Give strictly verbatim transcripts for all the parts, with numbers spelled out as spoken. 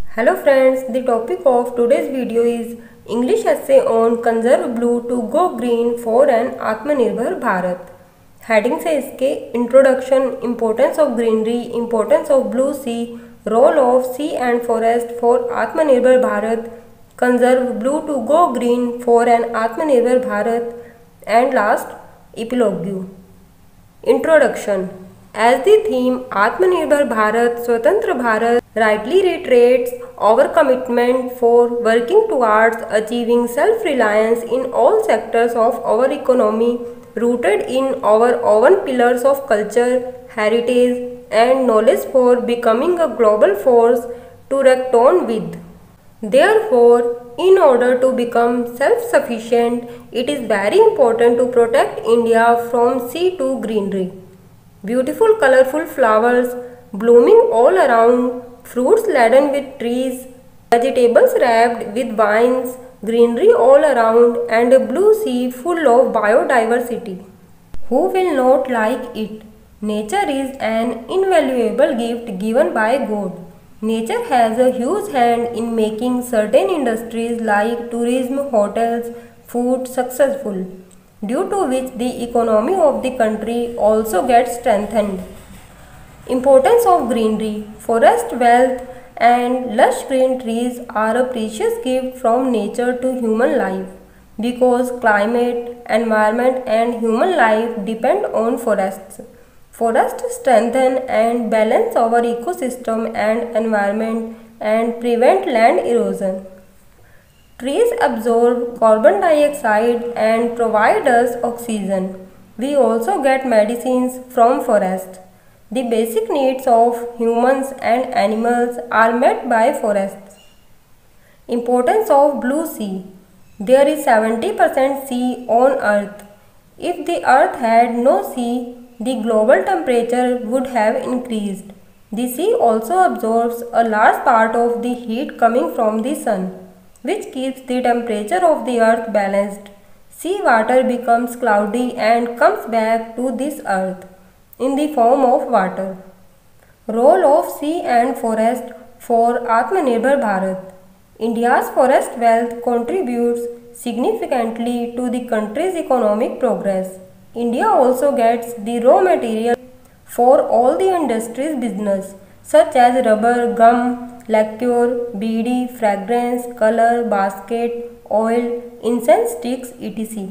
Hello friends, the topic of today's video is English essay on Conserve Blue to Go Green for an Atmanirbhar Bharat. Heading से इसके Introduction, Importance of Greenery, Importance of Blue Sea, Role of Sea and Forest for Atmanirbhar Bharat, Conserve Blue to Go Green for an Atmanirbhar Bharat, and last, Epilogue. Introduction. As the theme Atmanirbhar Bharat, Swatantra Bharat rightly reiterates our commitment for working towards achieving self-reliance in all sectors of our economy, rooted in our own pillars of culture, heritage, and knowledge for becoming a global force to reckon with. Therefore, in order to become self-sufficient, it is very important to protect India from sea to greenery. Beautiful colorful flowers blooming all around, fruits laden with trees, vegetables wrapped with vines, greenery all around, and a blue sea full of biodiversity. Who will not like it? Nature is an invaluable gift given by God. Nature has a huge hand in making certain industries like tourism, hotels, food successful, due to which the economy of the country also gets strengthened. Importance of greenery. Forest wealth and lush green trees are a precious gift from nature to human life, because climate, environment and human life depend on forests. Forests strengthen and balance our ecosystem and environment and prevent land erosion. Trees absorb carbon dioxide and provide us oxygen. We also get medicines from forests. The basic needs of humans and animals are met by forests. Importance of blue sea. There is seventy percent sea on earth. If the earth had no sea, the global temperature would have increased. The sea also absorbs a large part of the heat coming from the sun, which keeps the temperature of the earth balanced. Sea water becomes cloudy and comes back to this earth in the form of water. Role of sea and forest for Atmanirbhar Bharat. India's forest wealth contributes significantly to the country's economic progress. India also gets the raw material for all the industries business, such as rubber, gum, lacquer, beedi, fragrance, color, basket, oil, incense sticks, et cetera.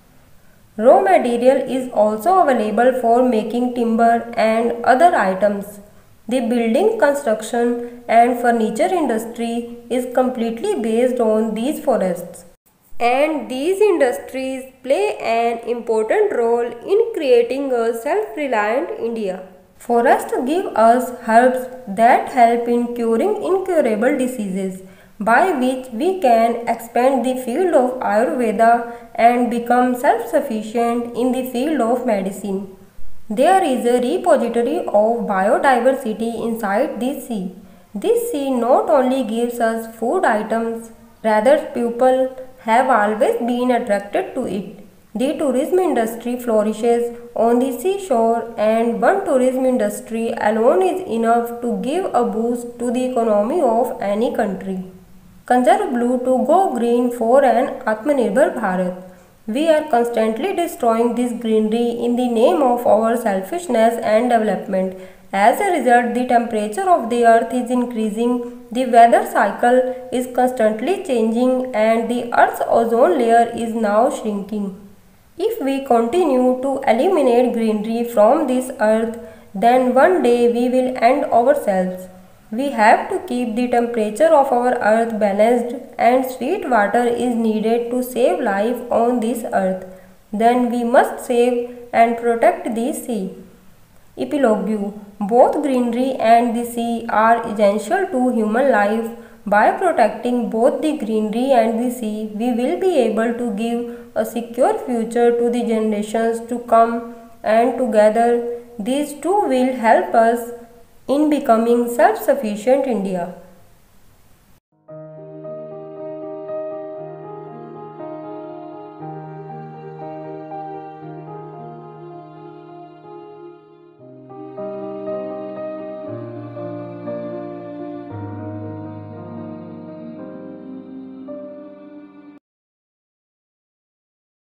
Raw material is also available for making timber and other items. The building, construction and furniture industry is completely based on these forests. And these industries play an important role in creating a self-reliant India. Forests give us herbs that help in curing incurable diseases, by which we can expand the field of Ayurveda and become self-sufficient in the field of medicine. There is a repository of biodiversity inside this sea. This sea not only gives us food items, rather people have always been attracted to it. The tourism industry flourishes on the seashore, and one tourism industry alone is enough to give a boost to the economy of any country. Conserve blue to go green for an Atmanirbhar Bharat. We are constantly destroying this greenery in the name of our selfishness and development. As a result, the temperature of the earth is increasing, the weather cycle is constantly changing, and the earth's ozone layer is now shrinking. If we continue to eliminate greenery from this earth, then one day we will end ourselves. We have to keep the temperature of our earth balanced, and sweet water is needed to save life on this earth. Then we must save and protect the sea. Epilogue. Both greenery and the sea are essential to human life. By protecting both the greenery and the sea, we will be able to give a secure future to the generations to come, and together these two will help us in becoming self-sufficient India.